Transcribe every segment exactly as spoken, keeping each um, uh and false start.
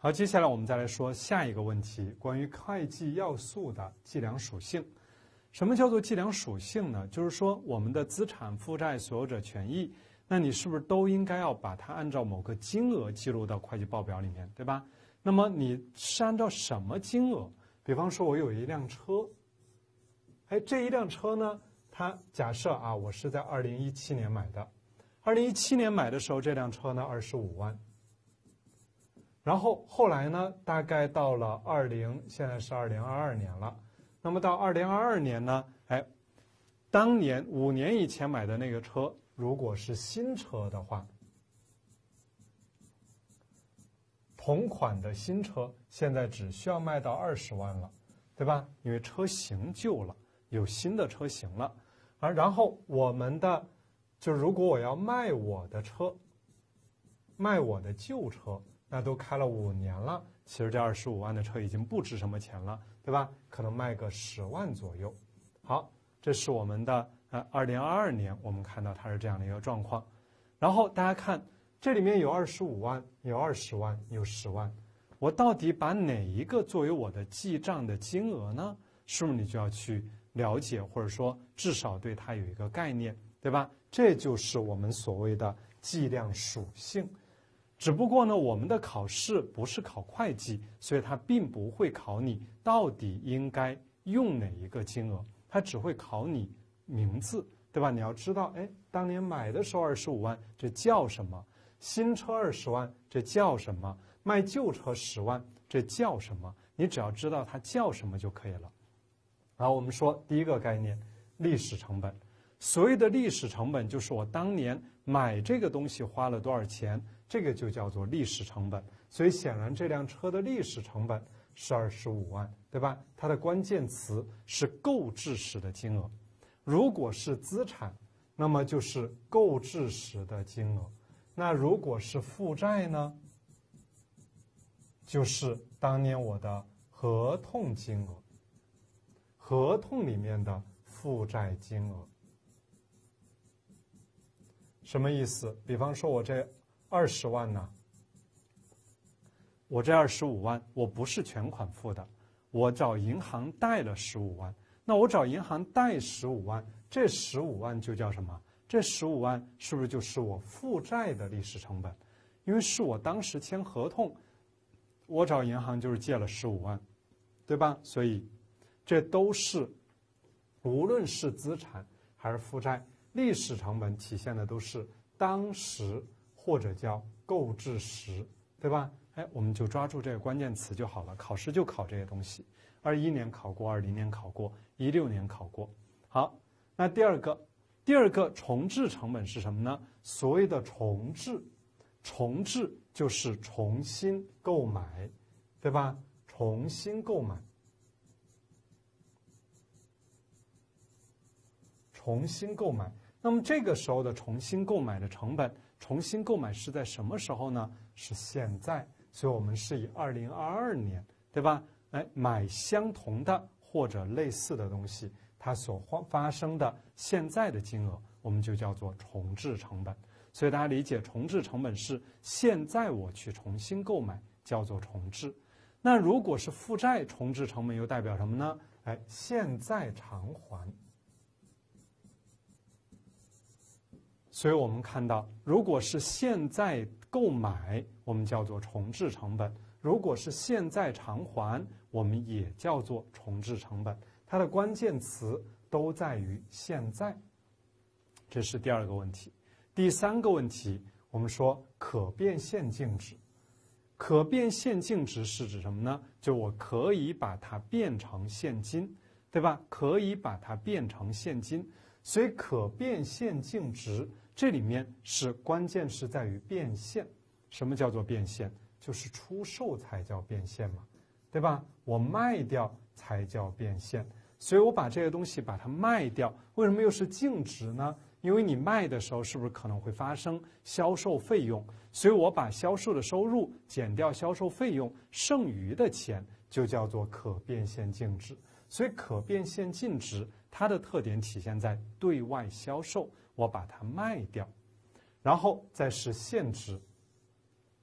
好，接下来我们再来说下一个问题，关于会计要素的计量属性。什么叫做计量属性呢？就是说我们的资产、负债、所有者权益，那你是不是都应该要把它按照某个金额记录到会计报表里面，对吧？那么你是按照什么金额？比方说我有一辆车，哎，这一辆车呢，它假设啊，我是在二零一七年买的，二零一七年买的时候，这辆车呢二十五万。然后后来呢，大概到了二零，现在是二零二二年了。那么到二零二二年呢，哎，当年五年以前买的那个车，如果是新车的话，同款的新车现在只需要卖到二十万了，对吧？因为车型旧了，有新的车型了。而然后我们的，就如果我要卖我的车，卖我的旧车。那都开了五年了，其实这二十五万的车已经不值什么钱了，对吧？可能卖个十万左右。好，这是我们的呃二零二二年，我们看到它是这样的一个状况。然后大家看，这里面有二十五万，有二十万，有十万，我到底把哪一个作为我的记账的金额呢？是不是你就要去了解，或者说至少对它有一个概念，对吧？这就是我们所谓的计量属性。只不过呢，我们的考试不是考会计，所以它并不会考你到底应该用哪一个金额，它只会考你名字，对吧？你要知道，哎，当年买的时候二十五万，这叫什么？新车二十万，这叫什么？卖旧车十万，这叫什么？你只要知道它叫什么就可以了。然后我们说第一个概念，历史成本。所谓的历史成本，就是我当年买这个东西花了多少钱。这个就叫做历史成本，所以显然这辆车的历史成本是二十五万，对吧？它的关键词是购置时的金额。如果是资产，那么就是购置时的金额。那如果是负债呢？就是当年我的合同金额，合同里面的负债金额。什么意思？比方说我这二十万呢，我这二十五万，我不是全款付的，我找银行贷了十五万。那我找银行贷十五万，这十五万就叫什么？这十五万是不是就是我负债的历史成本？因为是我当时签合同，我找银行就是借了十五万，对吧？所以这都是，无论是资产还是负债，历史成本体现的都是当时。或者叫购置时，对吧？哎，我们就抓住这个关键词就好了。考试就考这些东西，二一年考过，二零年考过，一六年考过。好，那第二个，第二个重置成本是什么呢？所谓的重置，重置就是重新购买，对吧？重新购买，重新购买。那么这个时候的重新购买的成本，重新购买是在什么时候呢？是现在，所以我们是以二零二二年，对吧？哎，买相同的或者类似的东西，它所发生的现在的金额，我们就叫做重置成本。所以大家理解，重置成本是现在我去重新购买，叫做重置。那如果是负债重置成本，又代表什么呢？哎，现在偿还。所以我们看到，如果是现在购买，我们叫做重置成本；如果是现在偿还，我们也叫做重置成本。它的关键词都在于现在。这是第二个问题。第三个问题，我们说可变现净值。可变现净值是指什么呢？就我可以把它变成现金，对吧？可以把它变成现金。所以可变现净值这里面是关键是在于变现。什么叫做变现？就是出售才叫变现嘛，对吧？我卖掉才叫变现。所以我把这个东西把它卖掉，为什么又是净值呢？因为你卖的时候是不是可能会发生销售费用？所以我把销售的收入减掉销售费用，剩余的钱就叫做可变现净值。所以可变现净值它的特点体现在对外销售，我把它卖掉，然后再是现值。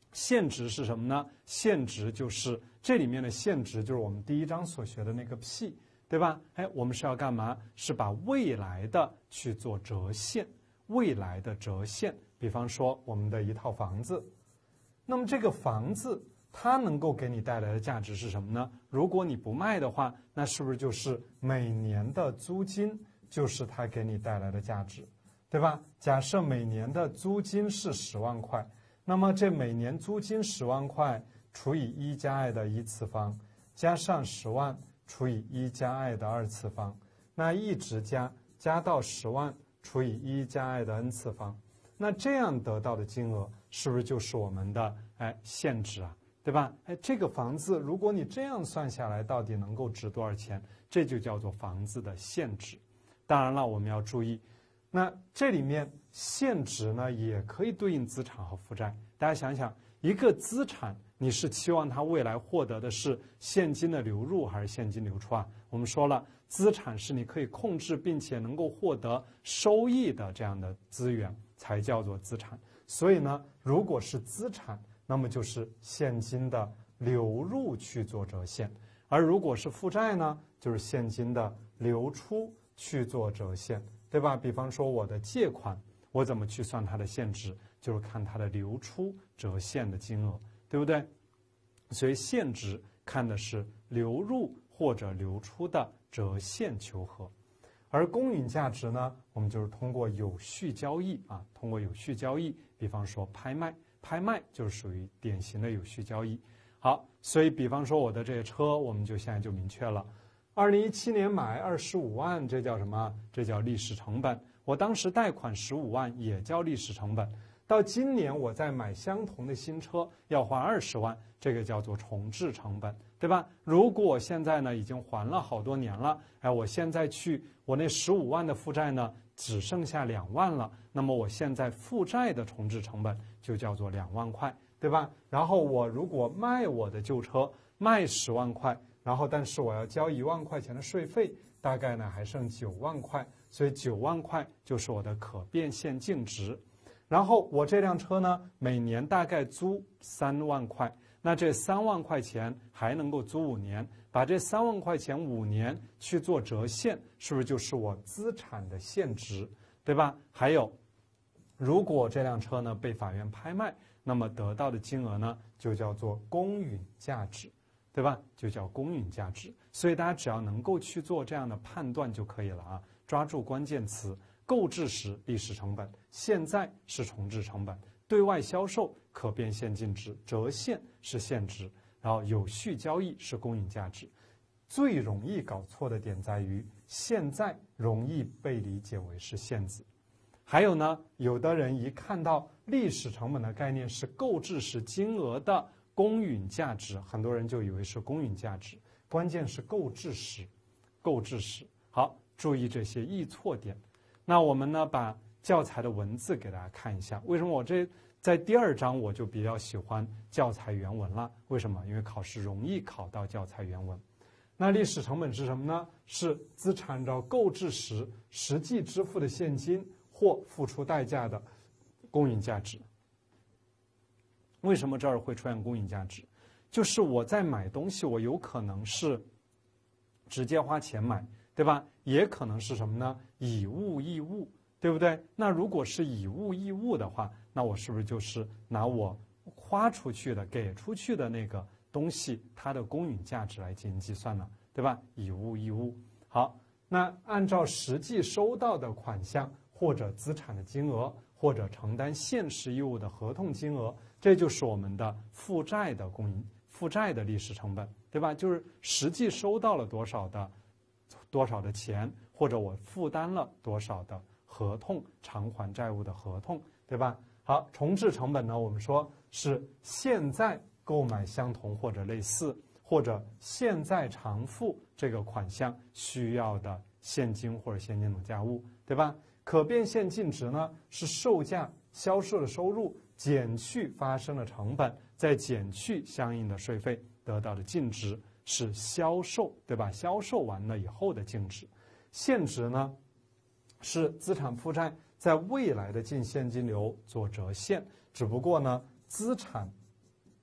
现值是什么呢？现值就是这里面的现值，就是我们第一章所学的那个 P， 对吧？哎，我们是要干嘛？是把未来的去做折现，未来的折现。比方说我们的一套房子，那么这个房子它能够给你带来的价值是什么呢？如果你不卖的话，那是不是就是每年的租金就是它给你带来的价值，对吧？假设每年的租金是十万块，那么这每年租金十万块除以一加 i 的一次方，加上十万除以一加 i 的二次方，那一直加，加到十万除以一加 i 的 n 次方，那这样得到的金额是不是就是我们的哎现值啊？对吧？哎，这个房子如果你这样算下来，到底能够值多少钱？这就叫做房子的现值。当然了，我们要注意，那这里面现值呢也可以对应资产和负债。大家想想，一个资产，你是期望它未来获得的是现金的流入还是现金流出啊？我们说了，资产是你可以控制并且能够获得收益的这样的资源，才叫做资产。所以呢，如果是资产，那么就是现金的流入去做折现，而如果是负债呢，就是现金的流出去做折现，对吧？比方说我的借款，我怎么去算它的现值？就是看它的流出折现的金额，对不对？所以现值看的是流入或者流出的折现求和，而公允价值呢，我们就是通过有序交易啊，通过有序交易，比方说拍卖。拍卖就是属于典型的有序交易。好，所以比方说我的这个车，我们就现在就明确了，二零一七年买二十五万，这叫什么？这叫历史成本。我当时贷款十五万，也叫历史成本。到今年我再买相同的新车，要还二十万，这个叫做重置成本，对吧？如果我现在呢已经还了好多年了，哎，我现在去我那十五万的负债呢，只剩下两万了，那么我现在负债的重置成本就叫做两万块，对吧？然后我如果卖我的旧车，卖十万块，然后但是我要交一万块钱的税费，大概呢还剩九万块，所以九万块就是我的可变现净值。然后我这辆车呢，每年大概租三万块，那这三万块钱还能够租五年，把这三万块钱五年去做折现，是不是就是我资产的现值，对吧？还有，如果这辆车呢被法院拍卖，那么得到的金额呢就叫做公允价值，对吧？就叫公允价值。所以大家只要能够去做这样的判断就可以了啊，抓住关键词。购置时历史成本，现在是重置成本，对外销售可变现净值，折现是现值，然后有序交易是公允价值。最容易搞错的点在于，现在容易被理解为是现值。还有呢，有的人一看到历史成本的概念是购置时金额的公允价值，很多人就以为是公允价值，关键是购置时，购置时。好，注意这些易错点。那我们呢，把教材的文字给大家看一下。为什么我这在第二章我就比较喜欢教材原文了？为什么？因为考试容易考到教材原文。那历史成本是什么呢？是资产按照购置时实际支付的现金或付出代价的公允价值。为什么这儿会出现公允价值？就是我在买东西，我有可能是直接花钱买，对吧？也可能是什么呢？以物易物，对不对？那如果是以物易物的话，那我是不是就是拿我花出去的、给出去的那个东西，它的公允价值来进行计算呢？对吧？以物易物。好，那按照实际收到的款项或者资产的金额，或者承担现实义务的合同金额，这就是我们的负债的公允、负债的历史成本，对吧？就是实际收到了多少的。多少的钱，或者我负担了多少的合同偿还债务的合同，对吧？好，重置成本呢，我们说是现在购买相同或者类似，或者现在偿付这个款项需要的现金或者现金等价物，对吧？可变现净值呢，是售价销售的收入减去发生的成本，再减去相应的税费得到的净值。是销售，对吧？销售完了以后的净值。现值呢，是资产负债在未来的净现金流做折现，只不过呢，资产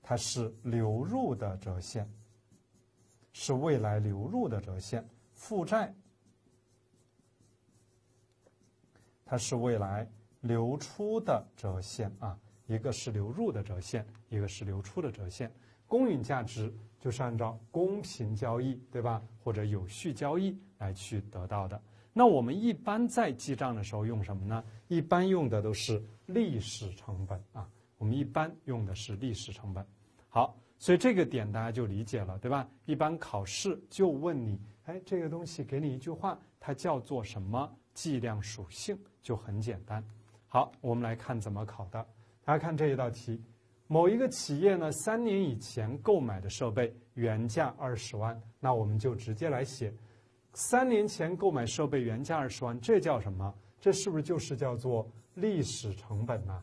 它是流入的折现，是未来流入的折现。负债，它是未来流出的折现啊，一个是流入的折现，一个是流出的折现。公允价值就是按照公平交易，对吧？或者有序交易来去得到的。那我们一般在记账的时候用什么呢？一般用的都是历史成本啊，我们一般用的是历史成本。好，所以这个点大家就理解了，对吧？一般考试就问你，哎，这个东西给你一句话，它叫做什么计量属性，就很简单。好，我们来看怎么考的。大家看这一道题，某一个企业呢，三年以前购买的设备原价二十万，那我们就直接来写，三年前购买设备原价二十万，这叫什么？这是不是就是叫做历史成本呢？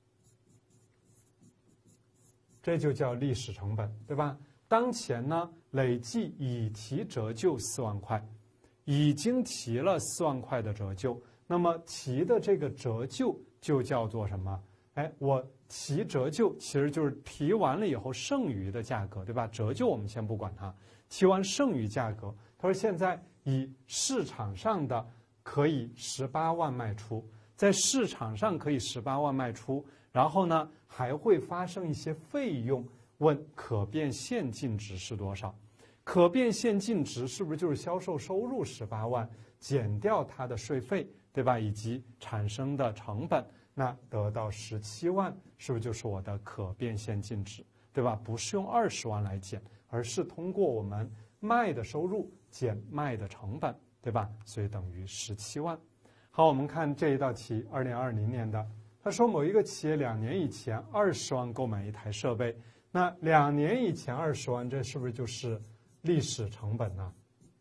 这就叫历史成本，对吧？当前呢，累计已提折旧四万块，已经提了四万块的折旧，那么提的这个折旧就叫做什么？哎，我提折旧其实就是提完了以后剩余的价格，对吧？折旧我们先不管它，提完剩余价格，他说现在以市场上的可以十八万卖出，在市场上可以十八万卖出，然后呢还会发生一些费用，问可变现净值是多少？可变现净值是不是就是销售收入十八万减掉它的税费，对吧？以及产生的成本，那得到十七万，是不是就是我的可变现净值，对吧？不是用二十万来减，而是通过我们卖的收入减卖的成本，对吧？所以等于十七万。好，我们看这一道题，二零二零年的，他说某一个企业两年以前二十万购买一台设备，那两年以前二十万，这是不是就是历史成本呢？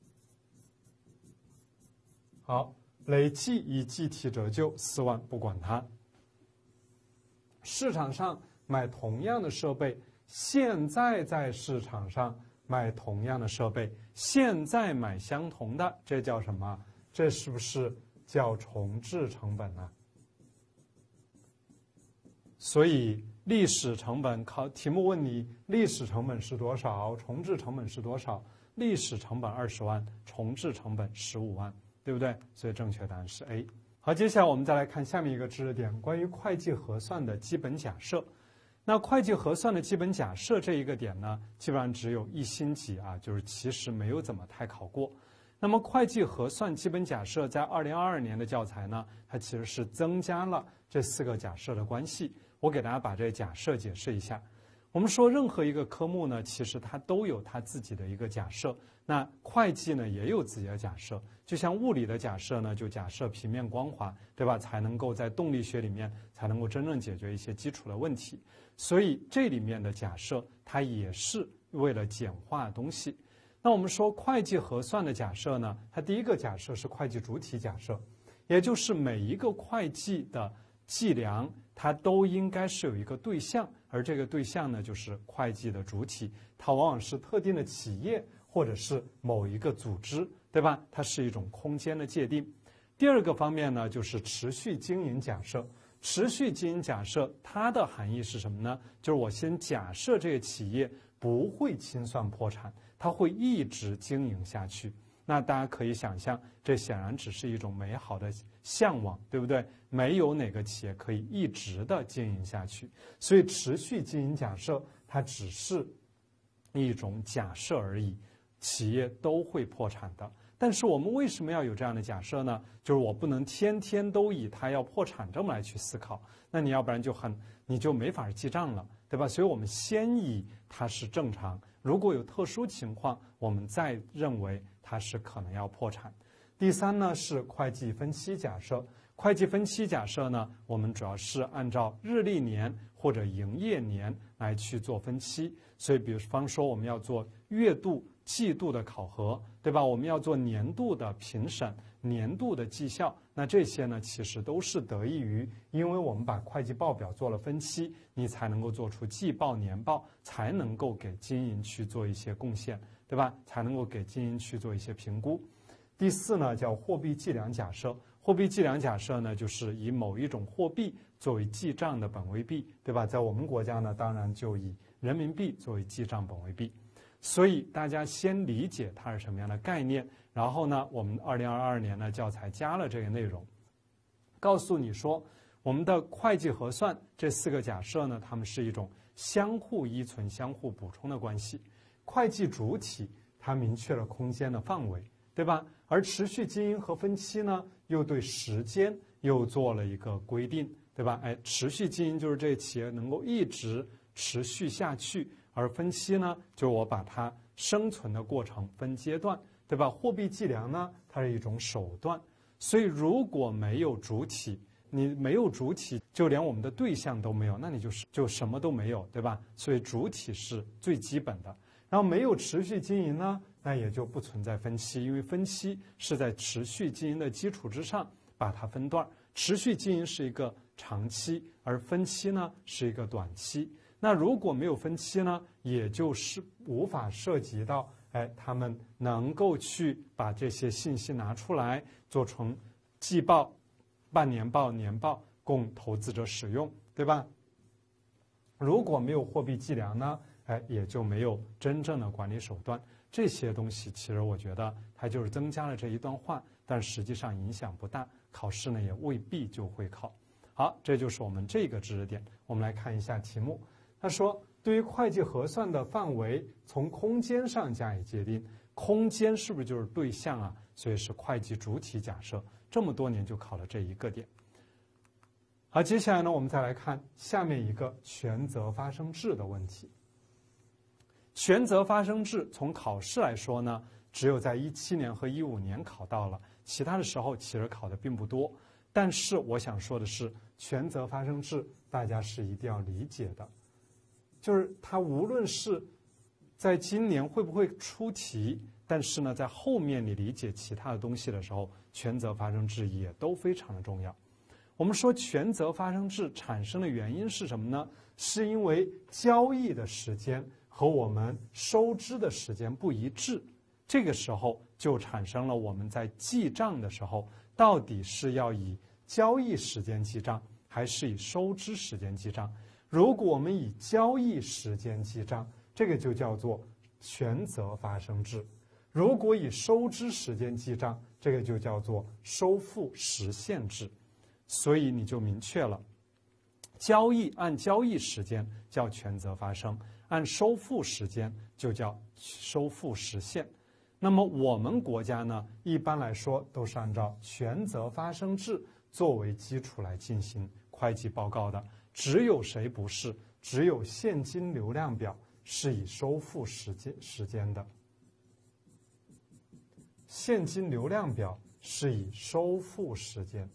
好，累计已计提折旧四万，不管它。市场上买同样的设备，现在在市场上买同样的设备，现在买相同的，这叫什么？这是不是叫重置成本呢？所以历史成本考题目问你历史成本是多少，重置成本是多少？历史成本二十万，重置成本十五万，对不对？所以正确答案是 A。好，接下来我们再来看下面一个知识点，关于会计核算的基本假设。那会计核算的基本假设这一个点呢，基本上只有一星级啊，就是其实没有怎么太考过。那么会计核算基本假设在二零二二年的教材呢，它其实是增加了这四个假设的关系。我给大家把这个假设解释一下。我们说任何一个科目呢，其实它都有它自己的一个假设。那会计呢也有自己的假设，就像物理的假设呢，就假设平面光滑，对吧？才能够在动力学里面才能够真正解决一些基础的问题。所以这里面的假设，它也是为了简化东西。那我们说会计核算的假设呢，它第一个假设是会计主体假设，也就是每一个会计的计量，它都应该是有一个对象，而这个对象呢，就是会计的主体，它往往是特定的企业或者是某一个组织，对吧？它是一种空间的界定。第二个方面呢，就是持续经营假设。持续经营假设它的含义是什么呢？就是我先假设这个企业不会清算破产，它会一直经营下去。那大家可以想象，这显然只是一种美好的向往，对不对？没有哪个企业可以一直的经营下去，所以持续经营假设它只是一种假设而已，企业都会破产的。但是我们为什么要有这样的假设呢？就是我不能天天都以它要破产这么来去思考，那你要不然就很你就没法记账了，对吧？所以我们先以它是正常，如果有特殊情况，我们再认为它是可能要破产。第三呢是会计分期假设。会计分期假设呢，我们主要是按照日历年或者营业年来去做分期。所以比方说我们要做月度、季度的考核，对吧？我们要做年度的评审、年度的绩效，那这些呢其实都是得益于因为我们把会计报表做了分期，你才能够做出季报、年报，才能够给经营去做一些贡献，对吧？才能够给经营去做一些评估。第四呢叫货币计量假设。货币计量假设呢，就是以某一种货币作为记账的本位币，对吧？在我们国家呢，当然就以人民币作为记账本位币。所以大家先理解它是什么样的概念，然后呢，我们二零二二年呢教材加了这个内容，告诉你说我们的会计核算这四个假设呢，它们是一种相互依存、相互补充的关系。会计主体它明确了空间的范围，对吧？而持续经营和分期呢，又对时间又做了一个规定，对吧？哎，持续经营就是这个企业能够一直持续下去。而分期呢，就是我把它生存的过程分阶段，对吧？货币计量呢，它是一种手段。所以如果没有主体，你没有主体，就连我们的对象都没有，那你就是就什么都没有，对吧？所以主体是最基本的。然后没有持续经营呢，那也就不存在分期，因为分期是在持续经营的基础之上把它分段。持续经营是一个长期，而分期呢是一个短期。那如果没有分期呢，也就是无法涉及到，哎，他们能够去把这些信息拿出来做成季报、半年报、年报供投资者使用，对吧？如果没有货币计量呢，哎，也就没有真正的管理手段。这些东西其实我觉得它就是增加了这一段话，但实际上影响不大，考试呢也未必就会考。好，这就是我们这个知识点。我们来看一下题目。他说，对于会计核算的范围从空间上加以界定，空间是不是就是对象啊？所以是会计主体假设，这么多年就考了这一个点。好，接下来呢，我们再来看下面一个权责发生制的问题。权责发生制从考试来说呢，只有在一七年和一五年考到了，其他的时候其实考的并不多。但是我想说的是，权责发生制大家是一定要理解的。就是它无论是在今年会不会出题，但是呢，在后面你理解其他的东西的时候，权责发生制也都非常的重要。我们说权责发生制产生的原因是什么呢？是因为交易的时间和我们收支的时间不一致，这个时候就产生了我们在记账的时候，到底是要以交易时间记账，还是以收支时间记账？如果我们以交易时间记账，这个就叫做权责发生制；如果以收支时间记账，这个就叫做收付实现制。所以你就明确了，交易按交易时间叫权责发生，按收付时间就叫收付实现。那么我们国家呢，一般来说都是按照权责发生制作为基础来进行会计报告的。只有谁不是？只有现金流量表是以收付时间时间的。现金流量表是以收付时间。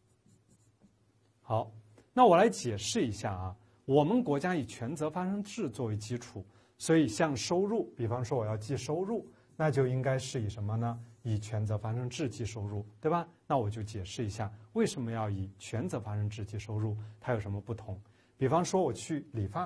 好，那我来解释一下啊。我们国家以权责发生制作为基础，所以像收入，比方说我要记收入，那就应该是以什么呢？以权责发生制记收入，对吧？那我就解释一下为什么要以权责发生制记收入，它有什么不同。比方说我去理发，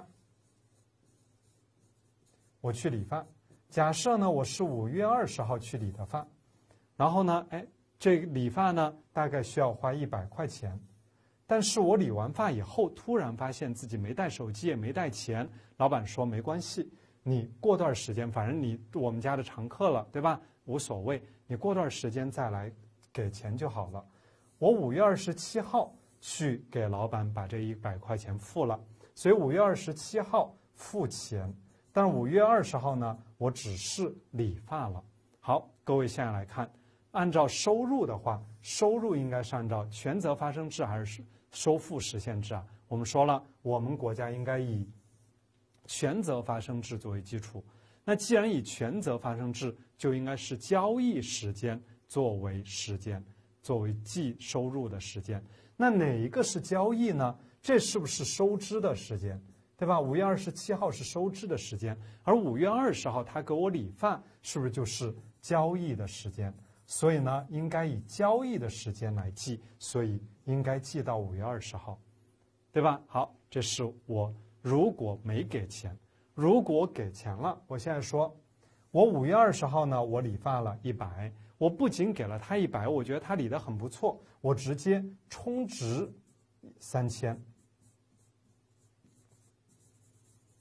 我去理发，假设呢我是五月二十号去理的发，然后呢，哎，这个理发呢大概需要花一百块钱，但是我理完发以后，突然发现自己没带手机也没带钱，老板说没关系，你过段时间，反正你我们家的常客了，对吧？无所谓，你过段时间再来给钱就好了。我五月二十七号去给老板把这一百块钱付了，所以五月二十七号付钱，但是五月二十号呢，我只是理发了。好，各位现在来看，按照收入的话，收入应该是按照权责发生制还是收付实现制啊？我们说了，我们国家应该以权责发生制作为基础。那既然以权责发生制，就应该是交易时间作为时间，作为计收入的时间。那哪一个是交易呢？这是不是收支的时间？对吧？五月二十七号是收支的时间，而五月二十号他给我理发，是不是就是交易的时间？所以呢，应该以交易的时间来记，所以应该记到五月二十号，对吧？好，这是我如果没给钱，如果给钱了，我现在说，我五月二十号呢，我理发了一百，我不仅给了他一百，我觉得他理得很不错，我直接充值三千。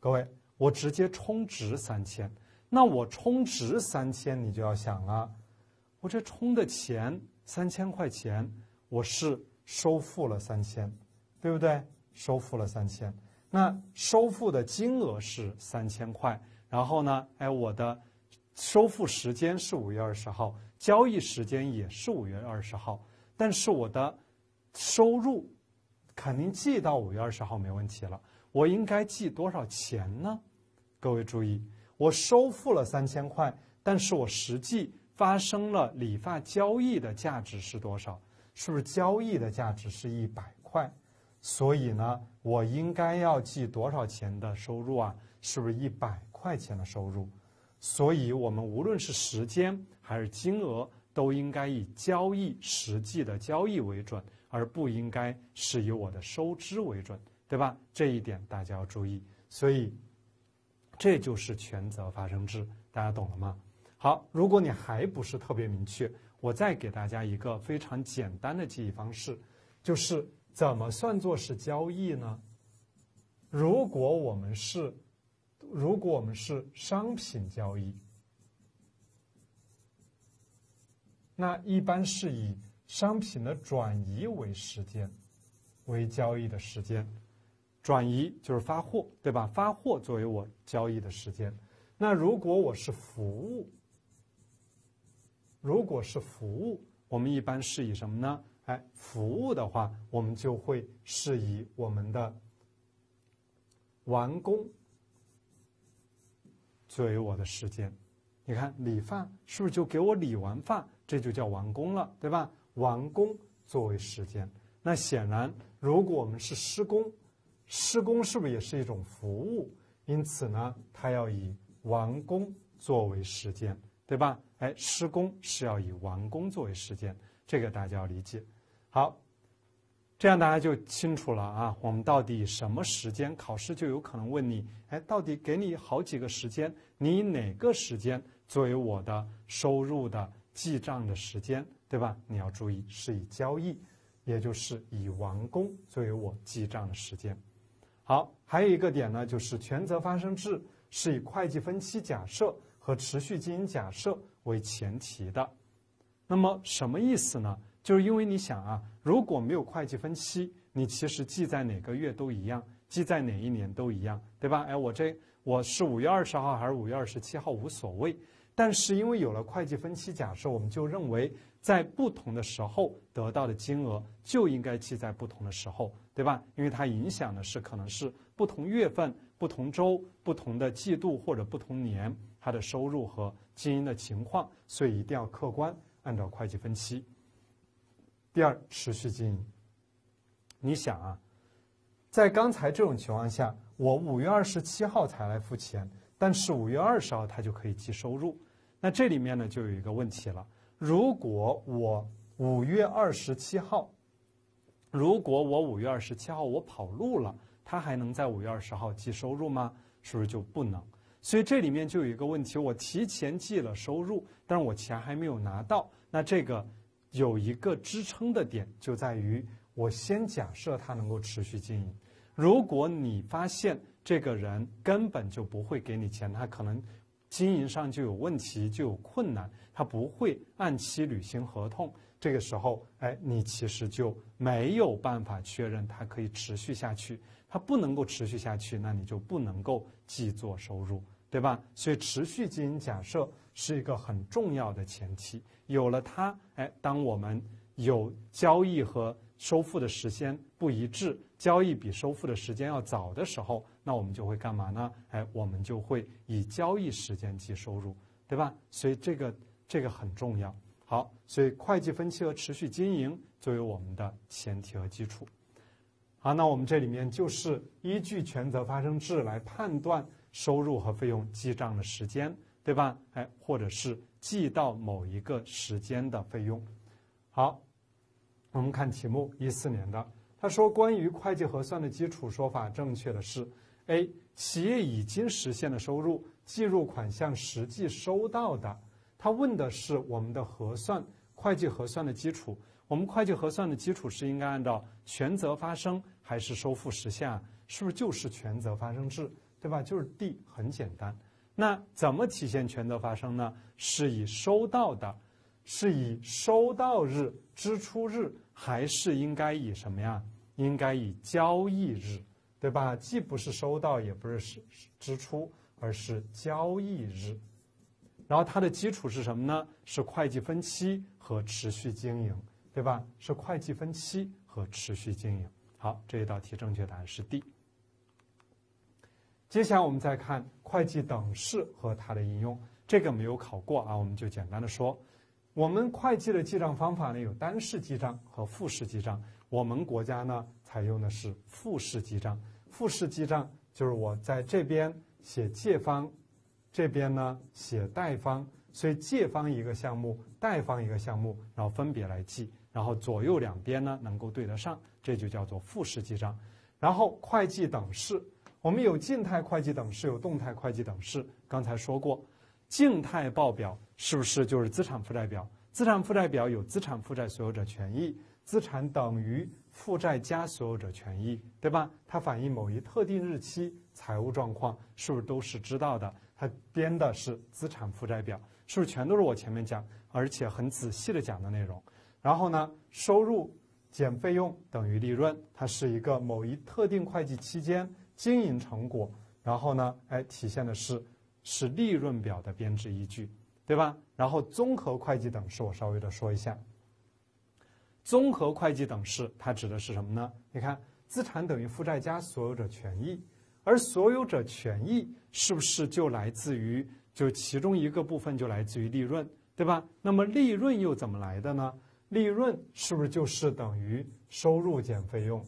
各位，我直接充值三千，那我充值三千，你就要想了，我这充的钱三千块钱，我是收付了三千，对不对？收付了三千，那收付的金额是三千块，然后呢，哎，我的收付时间是五月二十号，交易时间也是五月二十号，但是我的收入肯定记到五月二十号没问题了，我应该记多少钱呢？各位注意，我收付了三千块，但是我实际发生了理发交易的价值是多少？是不是交易的价值是一百块？所以呢，我应该要记多少钱的收入啊？是不是一百块钱的收入？所以我们无论是时间还是金额，都应该以交易实际的交易为准，而不应该是以我的收支为准，对吧？这一点大家要注意。所以这就是权责发生制，大家懂了吗？好，如果你还不是特别明确，我再给大家一个非常简单的记忆方式，就是怎么算作是交易呢？如果我们是如果我们是商品交易，那一般是以商品的转移为时间，为交易的时间。转移就是发货，对吧？发货作为我交易的时间。那如果我是服务，如果是服务，我们一般是以什么呢？哎，服务的话，我们就会是以我们的完工作为我的时间。你看理发是不是就给我理完发，这就叫完工了，对吧？完工作为时间。那显然，如果我们是施工，施工是不是也是一种服务？因此呢，它要以完工作为时间，对吧？哎，施工是要以完工作为时间，这个大家要理解。好，这样大家就清楚了啊。我们到底什么时间？考试就有可能问你，哎，到底给你好几个时间，你以哪个时间作为我的收入的记账的时间，对吧？你要注意，是以交易，也就是以完工作为我记账的时间。好，还有一个点呢，就是权责发生制是以会计分期假设和持续经营假设为前提的。那么什么意思呢？就是因为你想啊，如果没有会计分期，你其实记在哪个月都一样，记在哪一年都一样，对吧？哎，我这我是五月二十号还是五月二十七号无所谓。但是因为有了会计分期假设，我们就认为在不同的时候得到的金额就应该记在不同的时候，对吧？因为它影响的是可能是不同月份、不同周、不同的季度或者不同年它的收入和经营的情况，所以一定要客观按照会计分期。第二，持续经营。你想啊，在刚才这种情况下，我五月二十七号才来付钱，但是五月二十号它就可以计收入。那这里面呢就有一个问题了，如果我五月二十七号，如果我五月二十七号我跑路了，它还能在五月二十号计收入吗？是不是就不能？所以这里面就有一个问题，我提前计了收入，但是我钱还没有拿到，那这个有一个支撑的点就在于我先假设它能够持续经营。如果你发现这个人根本就不会给你钱，他可能经营上就有问题，就有困难，他不会按期履行合同，这个时候，哎，你其实就没有办法确认它可以持续下去。它不能够持续下去，那你就不能够记作收入，对吧？所以持续经营假设是一个很重要的前提。有了它，哎，当我们有交易和收付的时间不一致，交易比收付的时间要早的时候，那我们就会干嘛呢？哎，我们就会以交易时间计收入，对吧？所以这个这个很重要。好，所以会计分期和持续经营作为我们的前提和基础。好，那我们这里面就是依据权责发生制来判断收入和费用记账的时间，对吧？哎，或者是记到某一个时间的费用。好，我们看题目，一四年的，他说关于会计核算的基础说法正确的是 A， 企业已经实现的收入计入款项实际收到的。他问的是我们的核算会计核算的基础，我们会计核算的基础是应该按照权责发生还是收付实现啊？是不是就是权责发生制， 对吧？就是地，很简单。那怎么体现权责发生呢？是以收到的，是以收到日、支出日，还是应该以什么呀？应该以交易日，对吧？既不是收到，也不是支出，而是交易日。然后它的基础是什么呢？是会计分期和持续经营，对吧？是会计分期和持续经营。好，这一道题正确答案是 D。接下来我们再看会计等式和它的应用，这个没有考过啊，我们就简单的说，我们会计的记账方法呢有单式记账和复式记账，我们国家呢采用的是复式记账。复式记账就是我在这边写借方，这边呢写贷方，所以借方一个项目，贷方一个项目，然后分别来记，然后左右两边呢能够对得上，这就叫做复式记账。然后会计等式，我们有静态会计等式，有动态会计等式。刚才说过，静态报表是不是就是资产负债表？资产负债表有资产负债所有者权益，资产等于负债加所有者权益，对吧？它反映某一特定日期财务状况，是不是都是知道的？它编的是资产负债表，是不是全都是我前面讲，而且很仔细的讲的内容？然后呢，收入减费用等于利润，它是一个某一特定会计期间经营成果，然后呢，哎，体现的是是利润表的编制依据，对吧？然后综合会计等式我稍微的说一下，综合会计等式它指的是什么呢？你看，资产等于负债加所有者权益，而所有者权益是不是就来自于就其中一个部分就来自于利润，对吧？那么利润又怎么来的呢？利润是不是就是等于收入减费用？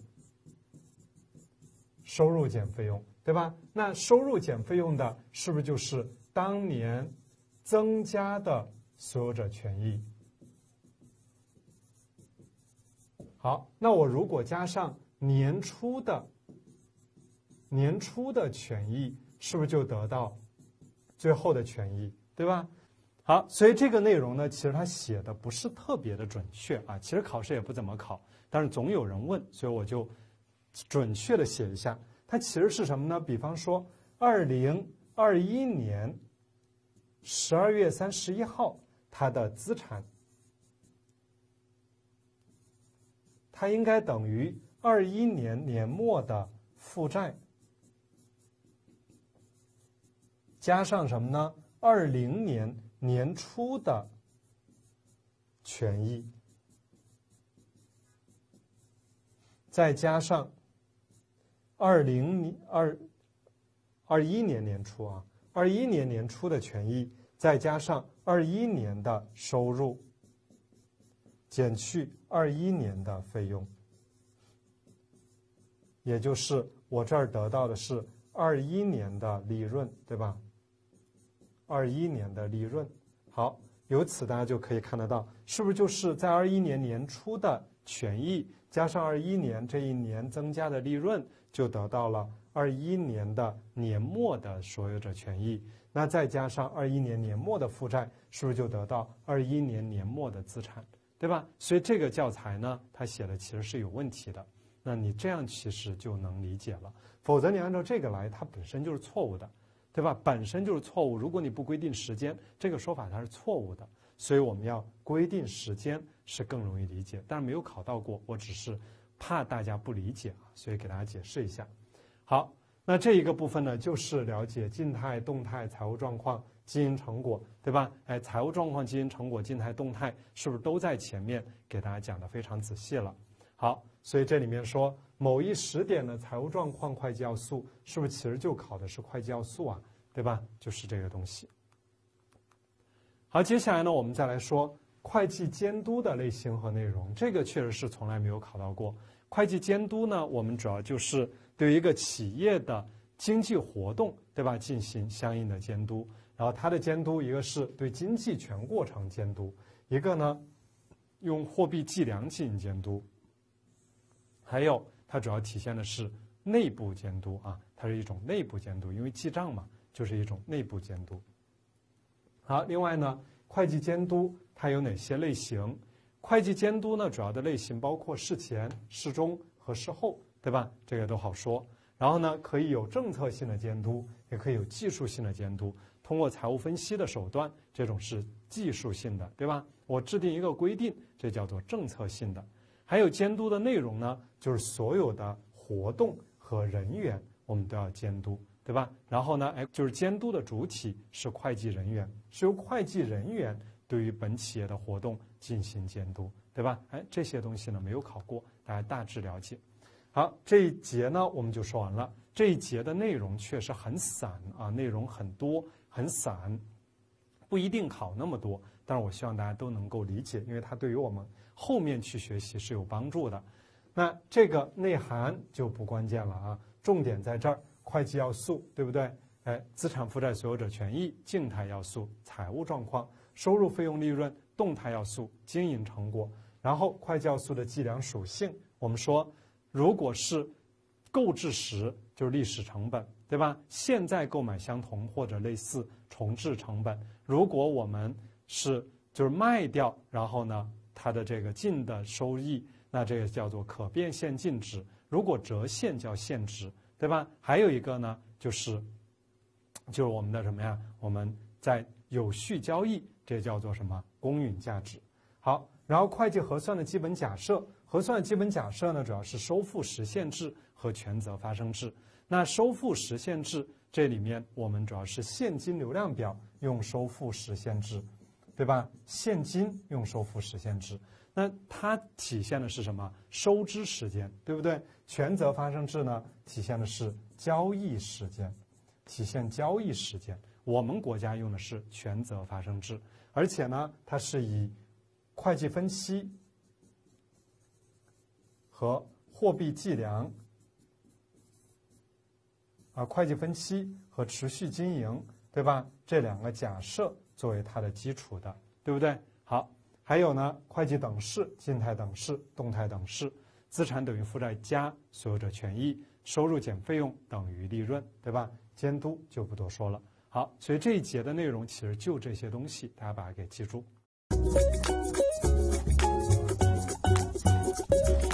收入减费用，对吧？那收入减费用的是不是就是当年增加的所有者权益？好，那我如果加上年初的年初的权益，是不是就得到最后的权益，对吧？好，所以这个内容呢，其实它写的不是特别的准确啊，其实考试也不怎么考，但是总有人问，所以我就准确的写一下。它其实是什么呢？比方说，二零二一年十二月三十一号，它的资产，它应该等于二一年年末的负债，加上什么呢？二零年年初的权益，再加上二零二二一年年初啊，二一年年初的权益，再加上二一年的收入，减去二一年的费用，也就是我这儿得到的是二一年的利润，对吧？二一年的利润。好，由此大家就可以看得到，是不是就是在二一年年初的权益加上二一年这一年增加的利润，就得到了二一年的年末的所有者权益。那再加上二一年年末的负债，是不是就得到二一年年末的资产，对吧？所以这个教材呢，它写的其实是有问题的。那你这样其实就能理解了，否则你按照这个来，它本身就是错误的。对吧？本身就是错误。如果你不规定时间，这个说法它是错误的。所以我们要规定时间是更容易理解。但是没有考到过，我只是怕大家不理解啊，所以给大家解释一下。好，那这一个部分呢，就是了解静态、动态财务状况、经营成果，对吧？哎，财务状况、经营成果、静态、动态，是不是都在前面给大家讲的非常仔细了？好，所以这里面说。某一时点的财务状况会计要素，是不是其实就考的是会计要素啊？对吧？就是这个东西。好，接下来呢，我们再来说会计监督的类型和内容。这个确实是从来没有考到过。会计监督呢，我们主要就是对于一个企业的经济活动，对吧，进行相应的监督。然后它的监督，一个是对经济全过程监督，一个呢用货币计量进行监督，还有。它主要体现的是内部监督啊，它是一种内部监督，因为记账嘛，就是一种内部监督。好，另外呢，会计监督它有哪些类型？会计监督呢，主要的类型包括事前、事中和事后，对吧？这个都好说。 然后呢，可以有政策性的监督，也可以有技术性的监督。通过财务分析的手段，这种是技术性的，对吧？我制定一个规定，这叫做政策性的。还有监督的内容呢，就是所有的活动和人员，我们都要监督，对吧？然后呢，哎，就是监督的主体是会计人员，是由会计人员对于本企业的活动进行监督，对吧？哎，这些东西呢没有考过，大家大致了解。好，这一节呢我们就说完了。这一节的内容确实很散啊，内容很多很散，不一定考那么多，但是我希望大家都能够理解，因为它对于我们后面去学习是有帮助的。那这个内涵就不关键了啊，重点在这儿，会计要素，对不对？哎，资产负债所有者权益，静态要素，财务状况，收入费用利润，动态要素，经营成果，然后会计要素的计量属性，我们说，如果是购置时就是历史成本，对吧？现在购买相同或者类似重置成本。如果我们是就是卖掉，然后呢，它的这个净的收益，那这个叫做可变现净值。如果折现叫现值，对吧？还有一个呢，就是就是我们的什么呀？我们在有序交易，这叫做什么？公允价值。好，然后会计核算的基本假设。核算的基本假设呢，主要是收付实现制和权责发生制。那收付实现制这里面，我们主要是现金流量表用收付实现制，对吧？现金用收付实现制，那它体现的是什么？收支时间，对不对？权责发生制呢，体现的是交易时间，体现交易时间。我们国家用的是权责发生制，而且呢，它是以会计分期和货币计量啊，会计分期和持续经营，对吧？这两个假设作为它的基础的，对不对？好，还有呢，会计等式、静态等式、动态等式，资产等于负债加所有者权益，收入减费用等于利润，对吧？监督就不多说了。好，所以这一节的内容其实就这些东西，大家把它给记住。